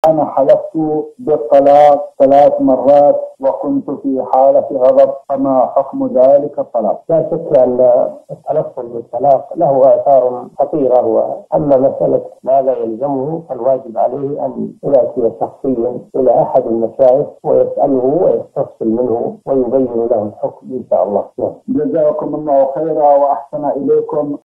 أنا حلفت بالطلاق 3 مرات وكنت في حالة غضب، فما حكم ذلك الطلاق؟ لا شك أن التلفظ بالطلاق له آثار خطيرة، وأما مسألة ماذا يلزمه فالواجب عليه أن يأتي شخصيا إلى أحد المشايخ ويسأله ويستفصل منه ويبين له الحكم إن شاء الله. جزاكم الله خيرا وأحسن إليكم.